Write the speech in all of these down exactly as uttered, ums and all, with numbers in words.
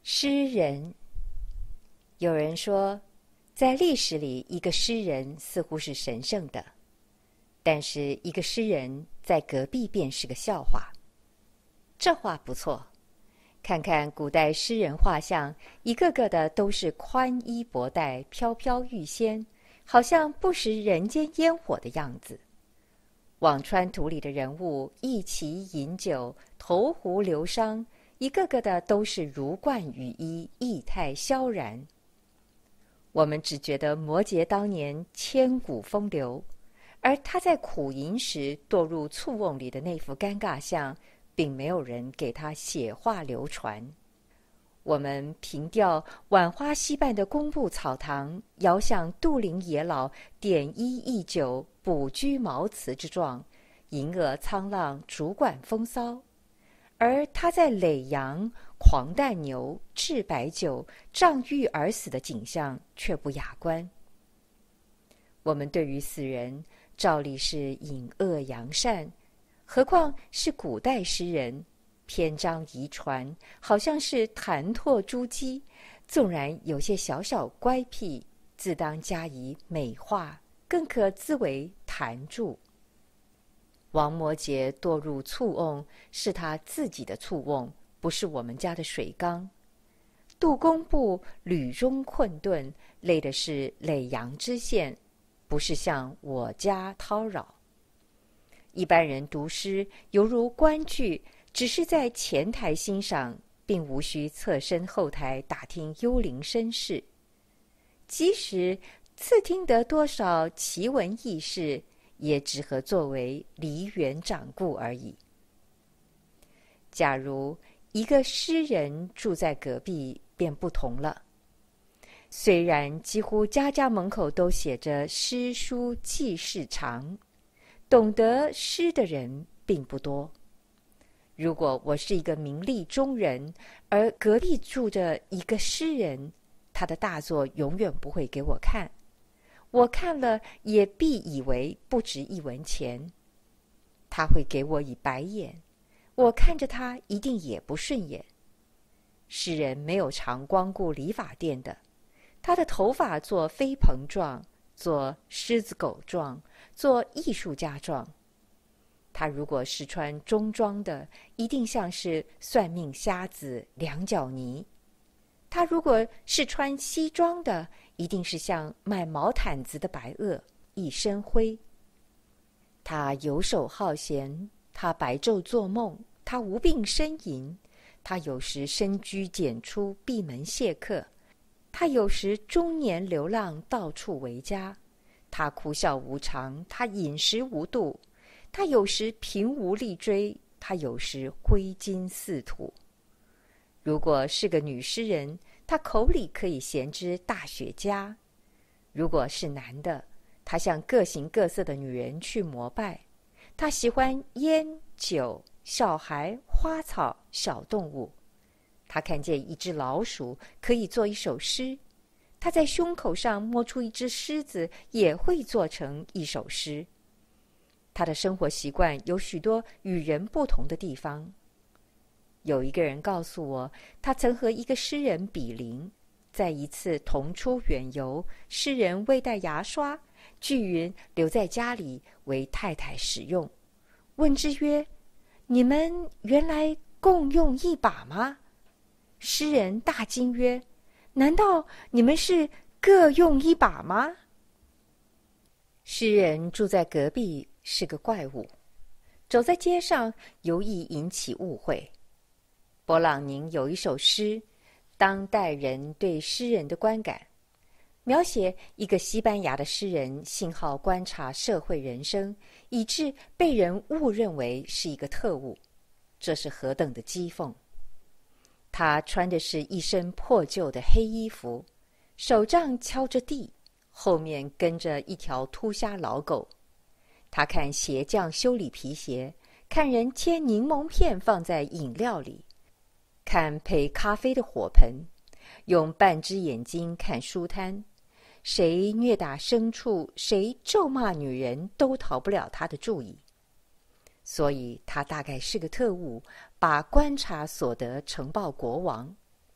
诗人。有人说，在历史里，一个诗人似乎是神圣的，但是一个诗人在隔壁便是个笑话。这话不错，看看古代诗人画像，一个个的都是宽衣博带、飘飘欲仙，好像不食人间烟火的样子。辋川图里的人物一齐饮酒，投壶流觞，一个个的都是如冠羽衣，意态萧然。我们只觉得摩诘当年千古风流，而他在苦吟时堕入醋瓮里的那副尴尬相，并没有人给他写画流传。我们凭吊浣花溪畔的公布草堂，遥想杜陵野老点衣忆酒，补居茅茨之状，银萼沧浪，竹管风骚。而他在耒阳狂啖牛、置白酒、仗玉而死的景象却不雅观。我们对于死人照例是隐恶扬善，何况是古代诗人，篇章遗传，好像是弹唾珠玑，纵然有些小小乖僻，自当加以美化，更可自为弹著。王摩诘堕入醋瓮，是他自己的醋瓮，不是我们家的水缸。杜工部屡中困顿，累的是耒阳知县，不是向我家叨扰。一般人读诗犹如观剧，只是在前台欣赏，并无需侧身后台打听幽灵身世。即使自听得多少奇闻异事，也只合作为梨园掌故而已。假如一个诗人住在隔壁，便不同了。虽然几乎家家门口都写着诗书记事长，懂得诗的人并不多。如果我是一个名利中人，而隔壁住着一个诗人，他的大作永远不会给我看，我看了也必以为不值一文钱。他会给我以白眼，我看着他一定也不顺眼。诗人没有常光顾理发店的，他的头发做飞蓬状，做狮子狗状，做艺术家状。他如果是穿中装的，一定像是算命瞎子两脚泥；他如果是穿西装的，一定是像卖毛毯子的白垩，一身灰。他游手好闲，他白昼做梦，他无病呻吟，他有时深居简出，闭门谢客，他有时中年流浪，到处为家，他哭笑无常，他饮食无度，他有时贫无力追，他有时挥金似土。如果是个女诗人，他口里可以衔之大学家；如果是男的，他向各形各色的女人去膜拜。他喜欢烟酒、小孩、花草、小动物。他看见一只老鼠可以做一首诗，他在胸口上摸出一只狮子，也会做成一首诗。他的生活习惯有许多与人不同的地方。有一个人告诉我，他曾和一个诗人比邻，在一次同出远游，诗人未带牙刷，据云留在家里为太太使用。问之曰：你们原来共用一把吗？诗人大惊曰：难道你们是各用一把吗？诗人住在隔壁是个怪物，走在街上尤易引起误会。勃朗宁有一首诗《当代人对诗人的观感》，描写一个西班牙的诗人信好观察社会人生，以致被人误认为是一个特务，这是何等的讥讽！他穿的是一身破旧的黑衣服，手杖敲着地，后面跟着一条秃瞎老狗。他看鞋匠修理皮鞋，看人切柠檬片放在饮料里，看配咖啡的火盆，用半只眼睛看书摊。谁虐打牲畜，谁咒骂女人，都逃不了他的注意。所以他大概是个特务，把观察所得呈报国王。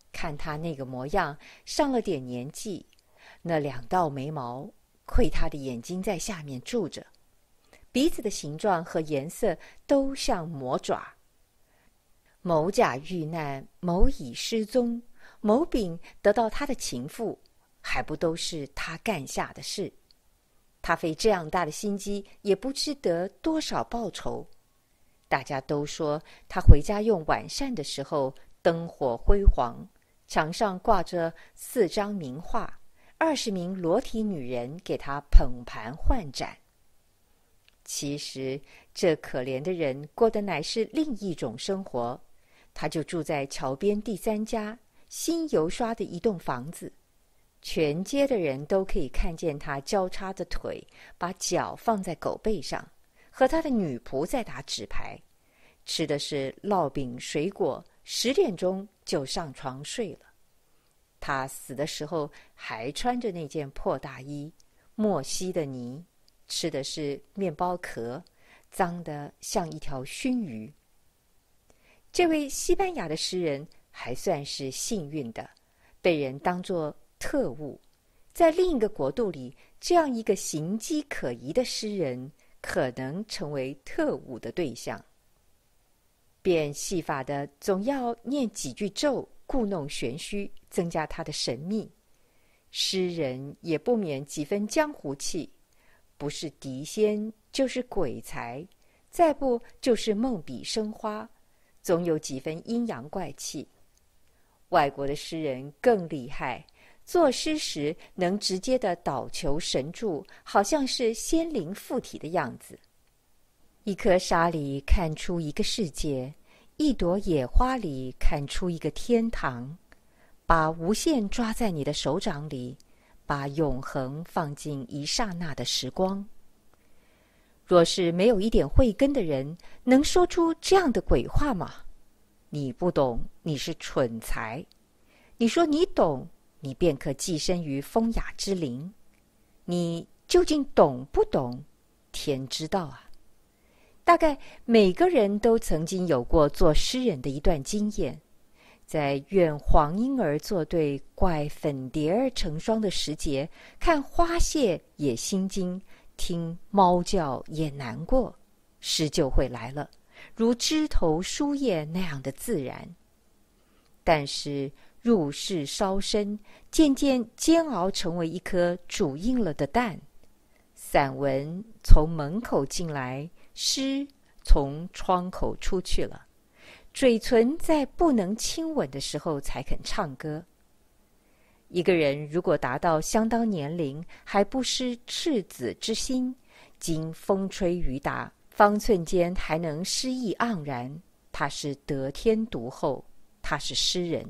看他那个模样，上了点年纪，那两道眉毛，亏他的眼睛在下面住着，鼻子的形状和颜色都像魔爪。某甲遇难，某乙失踪，某丙得到他的情妇，还不都是他干下的事？他费这样大的心机，也不知得多少报酬。大家都说他回家用晚膳的时候，灯火辉煌，墙上挂着四张名画，二十名裸体女人给他捧盘换盏。其实这可怜的人过的乃是另一种生活，他就住在桥边第三家新油刷的一栋房子，全街的人都可以看见他交叉着腿，把脚放在狗背上，和他的女仆在打纸牌，吃的是烙饼水果，十点钟就上床睡了。他死的时候还穿着那件破大衣，莫西的泥，吃的是面包壳，脏得像一条熏鱼。这位西班牙的诗人还算是幸运的，被人当作特务。在另一个国度里，这样一个行迹可疑的诗人可能成为特务的对象。变戏法的总要念几句咒，故弄玄虚，增加他的神秘。诗人也不免几分江湖气，不是狄仙就是鬼才，再不就是梦笔生花，总有几分阴阳怪气。外国的诗人更厉害，作诗时能直接的倒求神助，好像是仙灵附体的样子。一颗沙里看出一个世界，一朵野花里看出一个天堂。把无限抓在你的手掌里，把永恒放进一刹那的时光。若是没有一点慧根的人，能说出这样的鬼话吗？你不懂，你是蠢材。你说你懂，你便可寄身于风雅之林。你究竟懂不懂？天知道啊。大概每个人都曾经有过做诗人的一段经验，在愿黄莺儿作对，怪粉蝶儿成双的时节，看花谢也心惊，听猫叫也难过，诗就会来了，如枝头书叶那样的自然。但是入世稍深，渐渐煎熬成为一颗煮硬了的蛋。散文从门口进来，诗从窗口出去了，嘴唇在不能亲吻的时候才肯唱歌。一个人如果达到相当年龄，还不失赤子之心，经风吹雨打，方寸间还能诗意盎然，他是得天独厚，他是诗人。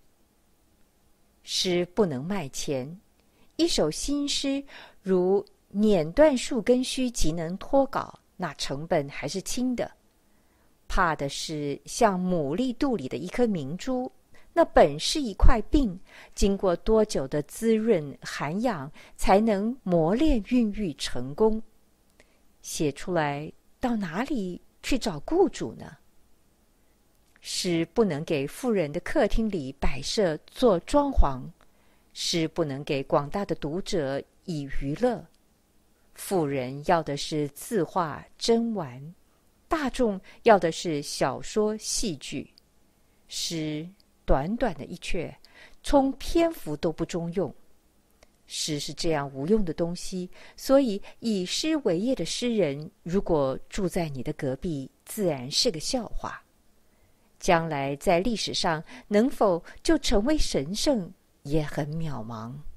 诗不能卖钱，一首新诗如碾断数根须即能脱稿，那成本还是轻的。怕的是像牡蛎肚里的一颗明珠，那本是一块病，经过多久的滋润涵养，才能磨练孕育成功。写出来到哪里去找雇主呢？诗不能给富人的客厅里摆设做装潢，诗不能给广大的读者以娱乐。富人要的是字画珍玩，大众要的是小说戏剧。诗短短的一阙，充篇幅都不中用。诗是这样无用的东西，所以以诗为业的诗人，如果住在你的隔壁，自然是个笑话。将来在历史上能否就成为神圣，也很渺茫。